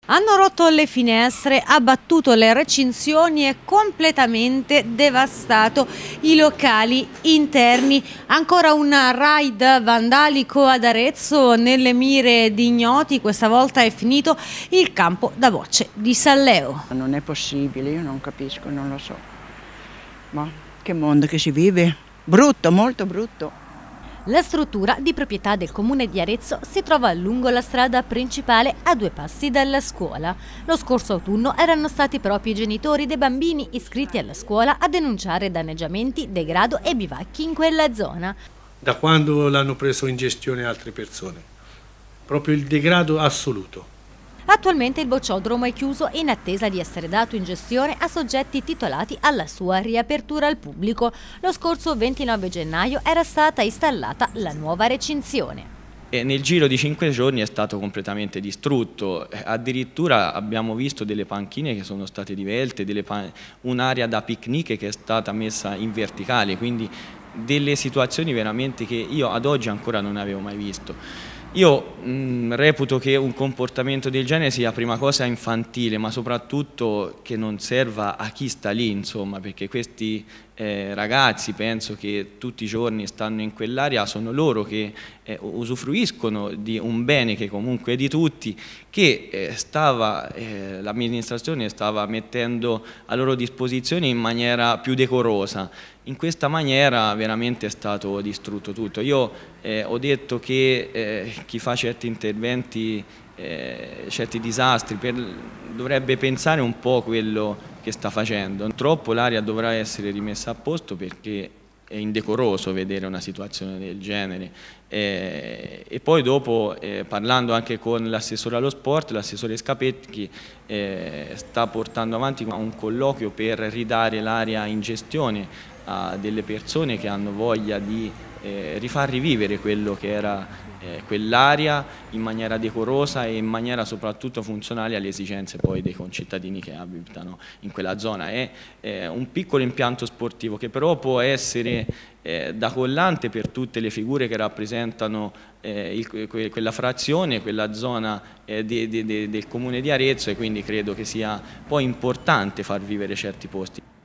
Hanno rotto le finestre, abbattuto le recinzioni e completamente devastato i locali interni. Ancora un raid vandalico ad Arezzo nelle mire di ignoti. Questa volta è finito il campo da bocce di Salleo. Non è possibile, io non capisco, non lo so. Ma che mondo che si vive? Brutto, molto brutto. La struttura, di proprietà del comune di Arezzo, si trova lungo la strada principale a 2 passi dalla scuola. Lo scorso autunno erano stati proprio i genitori dei bambini iscritti alla scuola a denunciare danneggiamenti, degrado e bivacchi in quella zona. Da quando l'hanno preso in gestione altre persone, proprio il degrado assoluto. Attualmente il bocciodromo è chiuso in attesa di essere dato in gestione a soggetti titolati alla sua riapertura al pubblico. Lo scorso 29 gennaio era stata installata la nuova recinzione. E nel giro di 5 giorni è stato completamente distrutto, addirittura abbiamo visto delle panchine che sono state divelte, un'area da picnic che è stata messa in verticale, quindi delle situazioni veramente che io ad oggi ancora non avevo mai visto. Io reputo che un comportamento del genere sia prima cosa infantile, ma soprattutto che non serva a chi sta lì, insomma, perché questi ragazzi, penso che tutti i giorni stanno in quell'area, sono loro che usufruiscono di un bene che comunque è di tutti, che l'amministrazione stava mettendo a loro disposizione in maniera più decorosa. In questa maniera veramente è stato distrutto tutto. Io ho detto che chi fa certi interventi, certi disastri, dovrebbe pensare un po' quello che sta facendo. Purtroppo l'area dovrà essere rimessa a posto perché è indecoroso vedere una situazione del genere. E poi dopo, parlando anche con l'assessore allo sport, l'assessore Scapecchi sta portando avanti un colloquio per ridare l'area in gestione a delle persone che hanno voglia di rifar rivivere quello che era quell'area in maniera decorosa e in maniera soprattutto funzionale alle esigenze poi dei concittadini che abitano in quella zona. È un piccolo impianto sportivo che però può essere da collante per tutte le figure che rappresentano quella frazione, quella zona del comune di Arezzo, e quindi credo che sia poi importante far vivere certi posti.